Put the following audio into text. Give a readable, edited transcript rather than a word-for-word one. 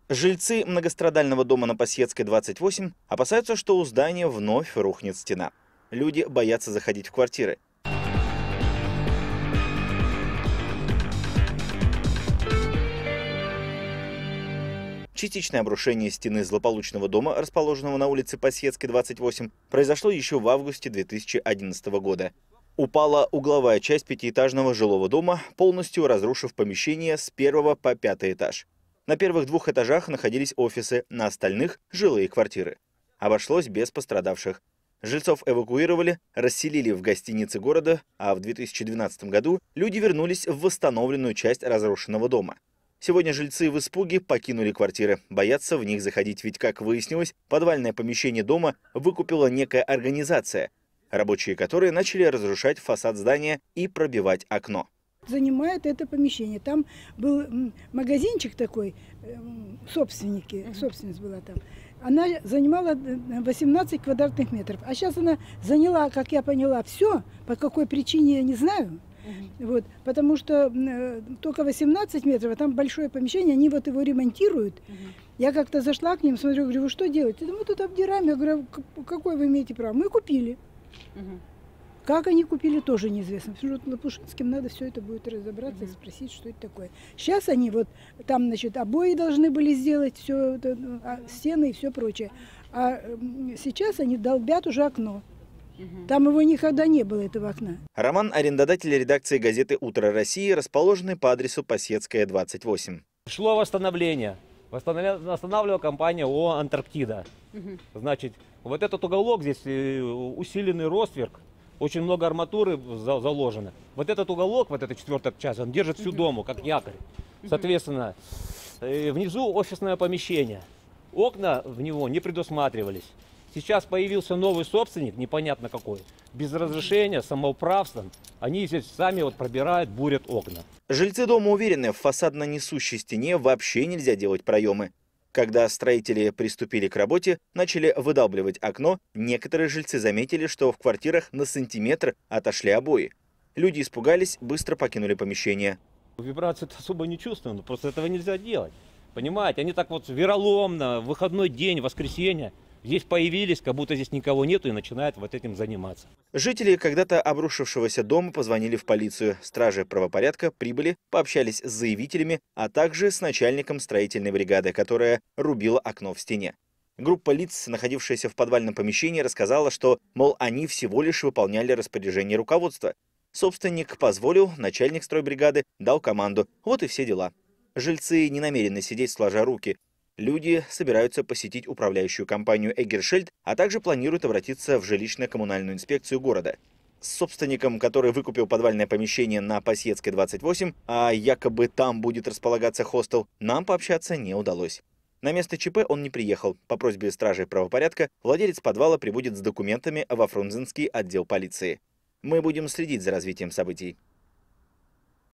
Жильцы многострадального дома на Пасьецкой, 28, опасаются, что у здания вновь рухнет стена. Люди боятся заходить в квартиры. Частичное обрушение стены злополучного дома, расположенного на улице Пасьецкой, 28, произошло еще в августе 2011 года. Упала угловая часть пятиэтажного жилого дома, полностью разрушив помещение с 1 по 5 этаж. На первых 2 этажах находились офисы, на остальных – жилые квартиры. Обошлось без пострадавших. Жильцов эвакуировали, расселили в гостиницы города, а в 2012 году люди вернулись в восстановленную часть разрушенного дома. Сегодня жильцы в испуге покинули квартиры, боятся в них заходить, ведь, как выяснилось, подвальное помещение дома выкупила некая организация, рабочие которой начали разрушать фасад здания и пробивать окно. Занимает это помещение. Там был магазинчик такой, собственность была там. Она занимала 18 квадратных метров. А сейчас она заняла, как я поняла, все. По какой причине, я не знаю. Вот, потому что только 18 метров, а там большое помещение, они вот его ремонтируют. Я как-то зашла к ним, смотрю, говорю, вы что делаете? Мы тут обдираем. Я говорю, какое вы имеете право? Мы купили. Как они купили, тоже неизвестно. Потому что Лопушинским надо все это будет разобраться и спросить, что это такое. Сейчас они вот там, значит, обои должны были сделать, все, стены и все прочее. А сейчас они долбят уже окно. Там его никогда не было, этого окна. Роман – арендодатель редакции газеты «Утро России», расположенной по адресу Пасьецкая, 28. Шло восстановление. Восстанавливала компания ООО «Антарктида». Значит, вот этот уголок здесь усиленный ростверк. Очень много арматуры заложено. Вот этот уголок, вот эта 4-я часть, он держит всю дому, как якорь. Соответственно, внизу офисное помещение. Окна в него не предусматривались. Сейчас появился новый собственник, непонятно какой, без разрешения, самоуправством. Они здесь сами вот пробирают, бурят окна. Жильцы дома уверены, в фасадно-несущей стене вообще нельзя делать проемы. Когда строители приступили к работе, начали выдалбливать окно, некоторые жильцы заметили, что в квартирах на сантиметр отошли обои. Люди испугались, быстро покинули помещение. Вибрации-то особо не чувствую, но просто этого нельзя делать. Понимаете, они так вот вероломно, в выходной день, воскресенье, здесь появились, как будто здесь никого нету, и начинают вот этим заниматься. Жители когда-то обрушившегося дома позвонили в полицию. Стражи правопорядка прибыли, пообщались с заявителями, а также с начальником строительной бригады, которая рубила окно в стене. Группа лиц, находившаяся в подвальном помещении, рассказала, что, мол, они всего лишь выполняли распоряжение руководства. Собственник позволил, начальник стройбригады дал команду. Вот и все дела. Жильцы не намерены сидеть сложа руки. Люди собираются посетить управляющую компанию «Эггершельд», а также планируют обратиться в жилищно-коммунальную инспекцию города. С собственником, который выкупил подвальное помещение на Пасьецкой, 28, а якобы там будет располагаться хостел, нам пообщаться не удалось. На место ЧП он не приехал. По просьбе стражей правопорядка владелец подвала прибудет с документами во Фрунзенский отдел полиции. Мы будем следить за развитием событий.